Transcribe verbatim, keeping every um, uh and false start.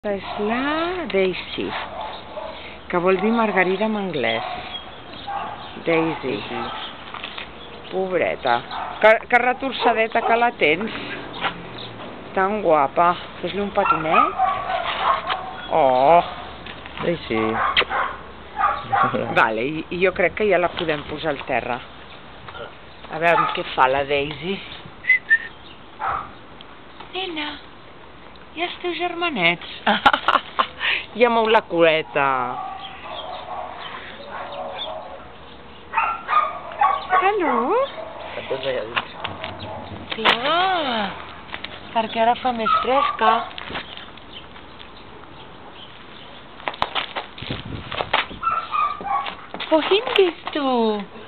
És la Daisy, que vol dir margarida en anglès. Daisy. Pobreta. Que, que retorçadeta que la tens. Tan guapa. Fes-li un petonet. Oh. Daisy. Vale, i, i jo crec que ja la podem posar al terra. A veure què fa la Daisy. Nena. I els teus germanets? Ja mou la culeta. Hello? Tots allà dins. Clar, perquè ara fa més fresca. Wohin bist du?